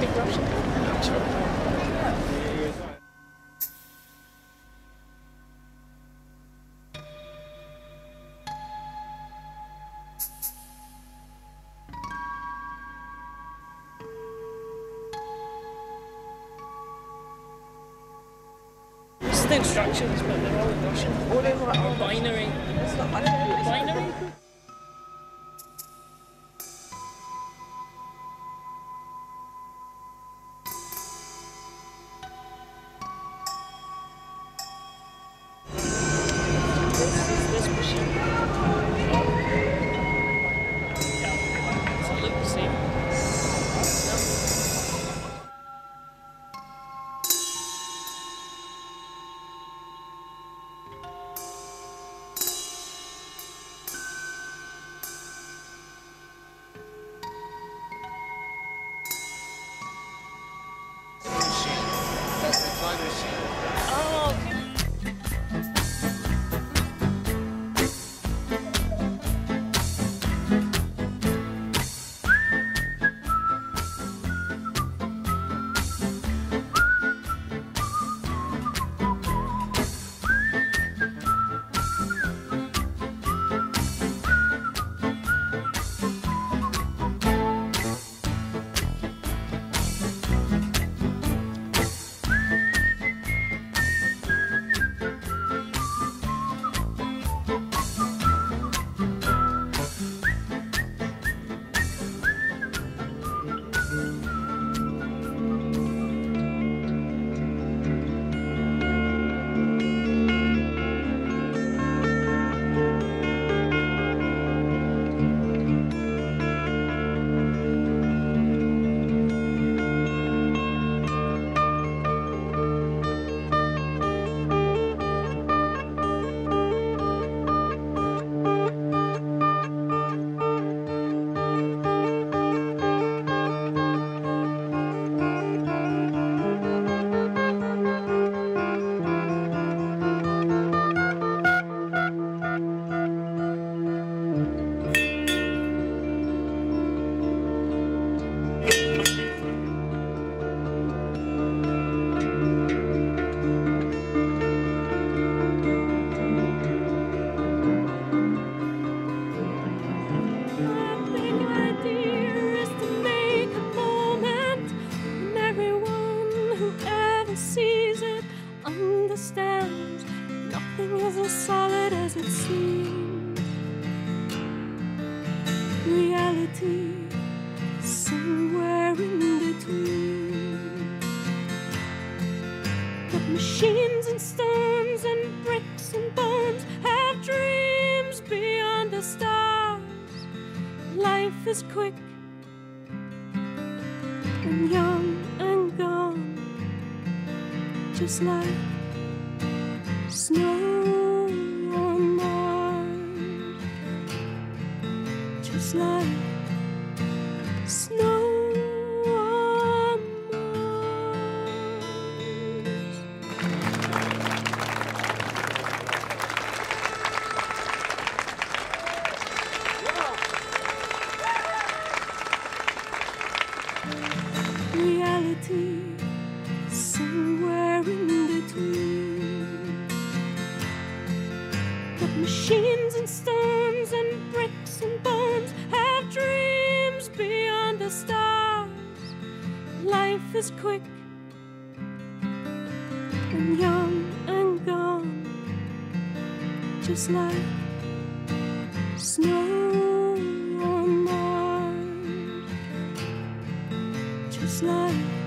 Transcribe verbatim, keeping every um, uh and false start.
speak Russian? I'm sure. This is the instructions, but they're all in Russian. Oh, they're like, Or oh, binary. it's not Russian. Binary? This is this machine. Does it look the same? That's the time machine. Oh, okay. Understands nothing is as solid as it seems. Reality somewhere in between. But machines and stones and bricks and bones have dreams beyond the stars. Life is quick and young and gone, just like snow on Mars, just like snow on Mars. Reality somewhere in between. But machines and stones and bricks and bones have dreams beyond the stars. Life is quick and young and gone, just like snow on Mars, just like